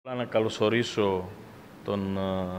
Να καλωσορίσω τον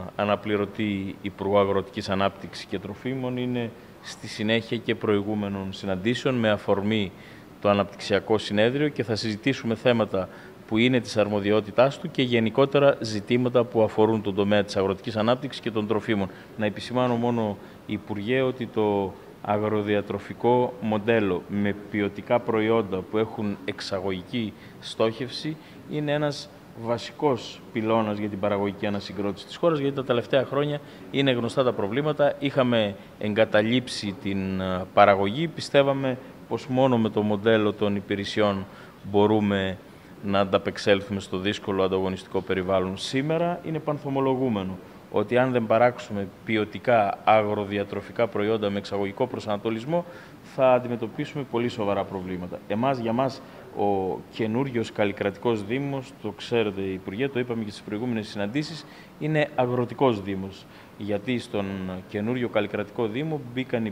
αναπληρωτή Υπουργό Αγροτικής Ανάπτυξης και Τροφίμων. Είναι στη συνέχεια και προηγούμενων συναντήσεων με αφορμή το Αναπτυξιακό Συνέδριο και θα συζητήσουμε θέματα που είναι της αρμοδιότητάς του και γενικότερα ζητήματα που αφορούν τον τομέα της αγροτικής ανάπτυξης και των τροφίμων. Να επισημάνω μόνο, Υπουργέ, ότι το αγροδιατροφικό μοντέλο με ποιοτικά προϊόντα που έχουν εξαγωγική στόχευση είναι ένας βασικός πυλώνας για την παραγωγική ανασυγκρότηση της χώρας, γιατί τα τελευταία χρόνια είναι γνωστά τα προβλήματα. Είχαμε εγκαταλείψει την παραγωγή, πιστεύαμε πως μόνο με το μοντέλο των υπηρεσιών μπορούμε να ανταπεξέλθουμε στο δύσκολο ανταγωνιστικό περιβάλλον. Σήμερα είναι πανθομολογούμενο ότι αν δεν παράξουμε ποιοτικά αγροδιατροφικά προϊόντα με εξαγωγικό προσανατολισμό, θα αντιμετωπίσουμε πολύ σοβαρά προβλήματα. Για μας, ο καινούριος καλλικρατικός Δήμος, το ξέρετε Υπουργέ, το είπαμε και στις προηγούμενες συναντήσεις, είναι αγροτικός Δήμος. Γιατί στον καινούριο καλλικρατικό Δήμο μπήκαν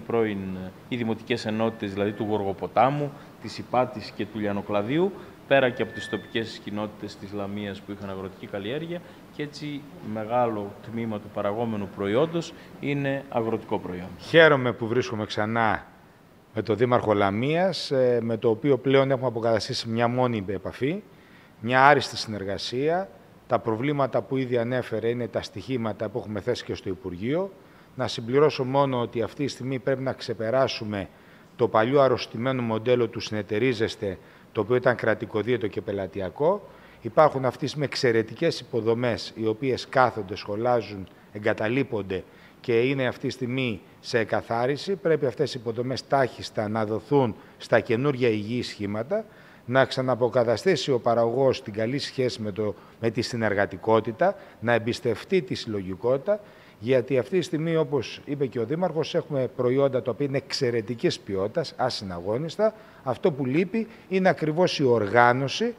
οι δημοτικές ενότητες, δηλαδή του Γοργοποτάμου, της Ιπάτης και του Λιανοκλαδίου, πέρα και από τις τοπικές κοινότητες της Λαμίας που είχαν αγροτική καλλιέργεια, και έτσι μεγάλο τμήμα του παραγόμενου προϊόντος είναι αγροτικό προϊόν. Χαίρομαι που βρίσκομαι ξανά με τον Δήμαρχο Λαμίας, με το οποίο πλέον έχουμε αποκαταστήσει μια μόνιμη επαφή, μια άριστη συνεργασία. Τα προβλήματα που ήδη ανέφερε είναι τα στοιχήματα που έχουμε θέσει και στο Υπουργείο. Να συμπληρώσω μόνο ότι αυτή τη στιγμή πρέπει να ξεπεράσουμε το παλιό αρρωστημένο μοντέλο του συνεταιρίζεστε, το οποίο ήταν κρατικοδίαιτο και πελατειακό. Υπάρχουν αυτή τη στιγμή εξαιρετικές υποδομές, οι οποίες κάθονται, σχολάζουν, εγκαταλείπονται και είναι αυτή τη στιγμή σε εκαθάριση. Πρέπει αυτές οι υποδομές τάχιστα να δοθούν στα καινούργια υγιή σχήματα, να ξαναποκαταστήσει ο παραγωγός την καλή σχέση με τη συνεργατικότητα, να εμπιστευτεί τη συλλογικότητα, γιατί αυτή τη στιγμή, όπως είπε και ο Δήμαρχος, έχουμε προϊόντα τα οποία είναι εξαιρετικής ποιότητας, ασυναγώνιστα. Αυτό που λείπει είναι ακριβώς η οργάνωση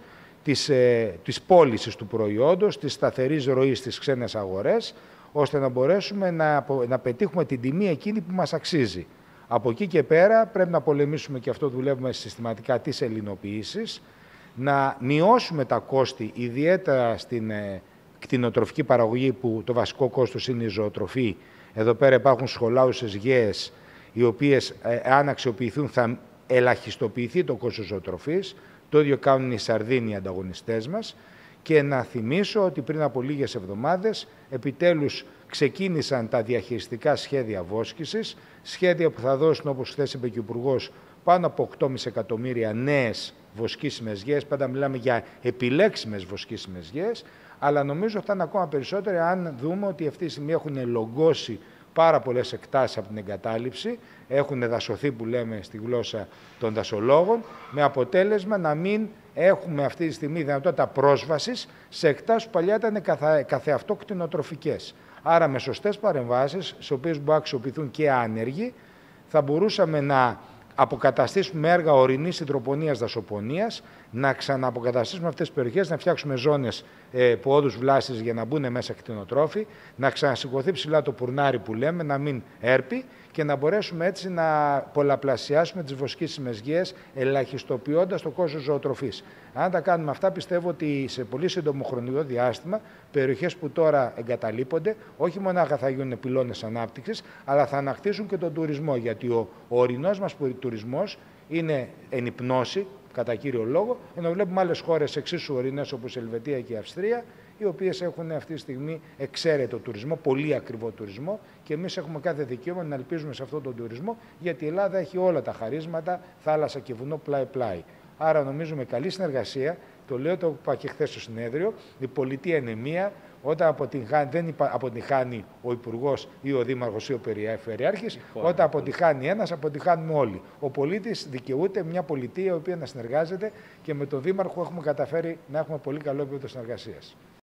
της πώλησης του προϊόντος, της σταθερής ροής στις ξένες αγορές, ώστε να μπορέσουμε να πετύχουμε την τιμή εκείνη που μας αξίζει. Από εκεί και πέρα πρέπει να πολεμήσουμε, και αυτό δουλεύουμε συστηματικά, τις ελληνοποιήσεις, να μειώσουμε τα κόστη, ιδιαίτερα στην κτηνοτροφική παραγωγή, που το βασικό κόστος είναι η ζωοτροφή. Εδώ πέρα υπάρχουν σχολάουσες γέες, οι οποίες αν αξιοποιηθούν θα ελαχιστοποιηθεί το κόστος ζωοτροφής. Το ίδιο κάνουν οι Σαρδίνοι, οι ανταγωνιστές μας. Και να θυμίσω ότι πριν από λίγες εβδομάδες επιτέλους ξεκίνησαν τα διαχειριστικά σχέδια βόσκησης, σχέδια που θα δώσουν, όπως χθες είπε και ο Υπουργός, πάνω από 8,5 εκατομμύρια νέες βοσκήσιμες γέες. Πάντα μιλάμε για επιλέξιμες βοσκήσιμες γέες, αλλά νομίζω θα είναι ακόμα περισσότερο αν δούμε ότι αυτή τη στιγμή έχουν λογκώσει πάρα πολλές εκτάσεις από την εγκατάλειψη, έχουν δασωθεί, που λέμε στη γλώσσα των δασολόγων, με αποτέλεσμα να μην έχουμε αυτή τη στιγμή δυνατότητα πρόσβασης σε εκτάσεις που παλιά ήταν καθεαυτό κτηνοτροφικές. Άρα με σωστές παρεμβάσεις, στις οποίες μπορούν να αξιοποιηθούν και άνεργοι, θα μπορούσαμε να αποκαταστήσουμε έργα ορεινής συντροπονίας, δασοπονίας, να ξανααποκαταστήσουμε αυτές τις περιοχές, να φτιάξουμε ζώνες πόδους βλάστης για να μπουν μέσα κτηνοτρόφοι, να ξανασηκωθεί ψηλά το πουρνάρι που λέμε, να μην έρπει, και να μπορέσουμε έτσι να πολλαπλασιάσουμε τις βοσκήσιμες γέες, ελαχιστοποιώντας το κόστος ζωοτροφής. Αν τα κάνουμε αυτά, πιστεύω ότι σε πολύ σύντομο χρονικό διάστημα, περιοχές που τώρα εγκαταλείπονται, όχι μονάχα θα γίνουν πυλώνες ανάπτυξης, αλλά θα ανακτήσουν και τον τουρισμό. Γιατί ο ορεινός μας τουρισμός είναι εν υπνώση, κατά κύριο λόγο, ενώ βλέπουμε άλλες χώρες εξίσου ορεινές όπως η Ελβετία και η Αυστρία, οι οποίες έχουν αυτή τη στιγμή εξαίρετο τουρισμό, πολύ ακριβό τουρισμό, και εμείς έχουμε κάθε δικαίωμα να ελπίζουμε σε αυτόν τον τουρισμό, γιατί η Ελλάδα έχει όλα τα χαρίσματα, θάλασσα και βουνό πλάι-πλάι. Άρα νομίζω με καλή συνεργασία, το λέω, το είπα και χθες στο συνέδριο, η πολιτεία είναι μία. Όταν δεν αποτυχάνει ο Υπουργός ή ο Δήμαρχος ή ο Περιφερειάρχης, όταν αποτυχάνει ένας, αποτυχάνουμε όλοι. Ο πολίτης δικαιούται μια πολιτεία η οποία να συνεργάζεται, και με τον Δήμαρχο έχουμε καταφέρει να έχουμε πολύ καλό επίπεδο συνεργασίας.